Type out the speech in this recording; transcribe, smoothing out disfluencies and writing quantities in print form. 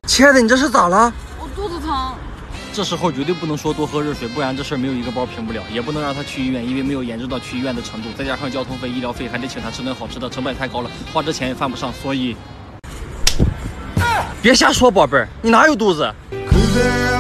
亲爱的，你这是咋了？ 我肚子疼。 这时候绝对不能说多喝热水，不然这事儿没有一个包平不了。也不能让他去医院，因为没有严重到去医院的程度。再加上交通费、医疗费，还得请他吃顿好吃的，成本太高了，花这钱也犯不上。所以，别瞎说，宝贝儿，你哪有肚子？ Could there